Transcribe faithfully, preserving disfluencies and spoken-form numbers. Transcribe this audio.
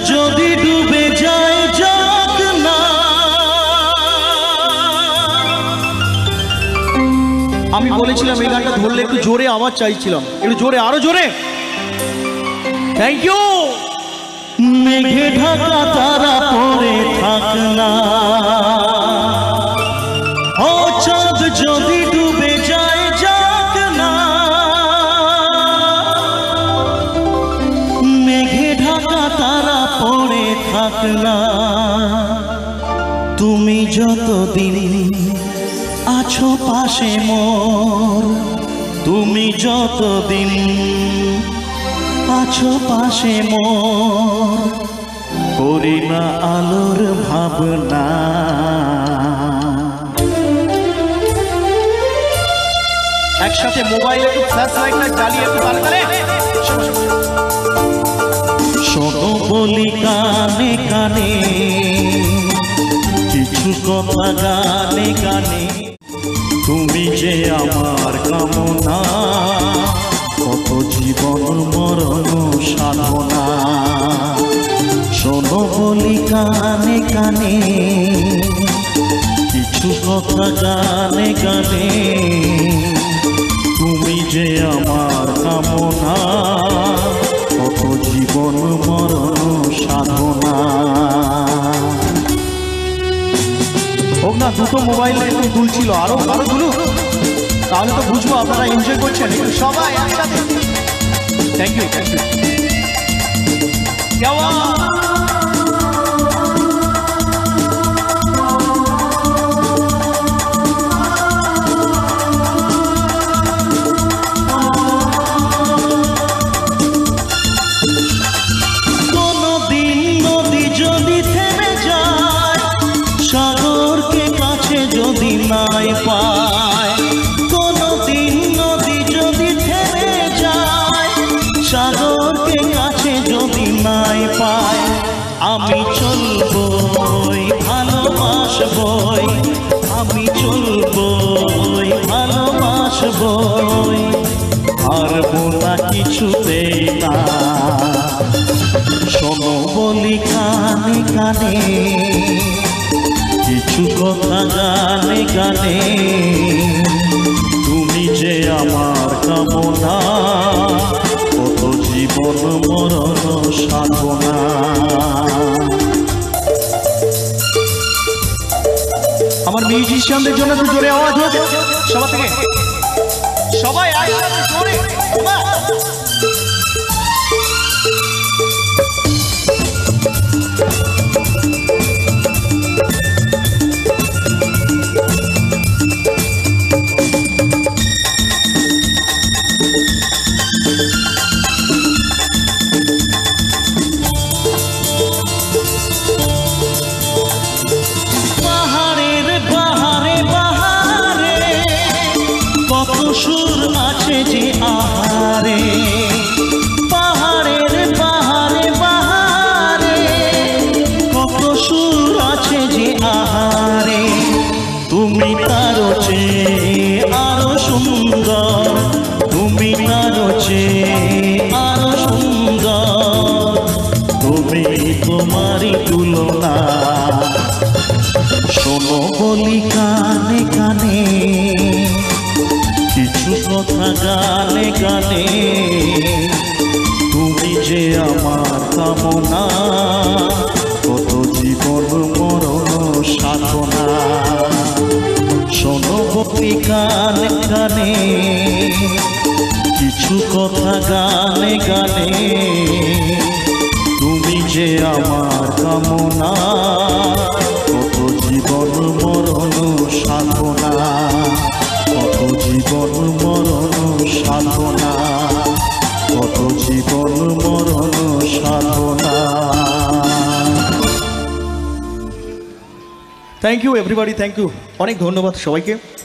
যদি ডুবে যায় যাক না। আমি বলেছিলাম এই গানটা ধরলে একটু জোরে আওয়াজ চাইছিলাম, একটু জোরে, আরো জোরে। Thank you. মেঘে ঢাকা তারা পড়ে থাক না, ও চাঁদ যদি ডুবে যায় যাক না। মেঘে ঢাকা তারা পড়ে থাক না। তুমি যতদিন আছো পাশে মোর, তুমি যতদিন আছো পাশে মোর, করি না আলোর ভাবনা। একসাথে মোবাইলে একটু ফ্ল্যাশ লাইটটা জ্বালিয়ে একটু তালে তালে শোনো বলি কানে কানে, কিছু কথা গানে গানে। তুমি যে আমার কামনা, কত জীবন মরণ সাধনা। শোনো বলি কানে কানে, কিছু কথা গানে গানে। তুমি যে আমার কামনা, কত জীবন মরণ সাধনা। হোক না, দুটো মোবাইলে একটু দুলছিল, আরো আরো দুলুক, তাহলে তো বুঝবো আপনারা এনজয় করছেন সবাই একসাথে। Thank you, thank you. কোনো দিন নদী যদি থেমে যায়, সাগরকে কাছে যদি নাই পায়। কোনো দিন নদী যদি থেমে যায়, সাগরকে কাছে যদি নাই পায়। আমি চলবই ভালোবাসবই, আমি চলবই ভালোবাসবই, হারবো না কিছুতেই না। শোনো বলি কানে কানে, কিছু কথা গানে গানে। তুমি যে আমার কামনা, কত জীবন মরণ সাধনা। আমার মিউজিশিয়ানদের জন্য একটু জোরে আওয়াজ হোক সবার থেকে, সবাই একসাথে জোরে। সুর আছে যে আহারে, পাহাড়ের পাহাড়ে বাহারে, কত সুর আছে যে আহারে। তুমি তারও চেয়ে আরো সুন্দর, তুমি তারও চেয়ে আরো সুন্দর, তুমি তোমারই তুলনা। শোনো বলি কানে কানে, কিছু কথা গানে গানে। তুমি যে আমার কামনা, কত জীবন মরণ সাধনা। শোনো বলি কানে কানে, কিছু কথা গানে গানে। তুমি যে আমার কামনা, কত জীবন মরণ সাধনা, কত জীবন মরণ সাধনা, কত জীবন মরণ সাধনা। Thank you everybody, thank you, অনেক ধন্যবাদ সবাইকে।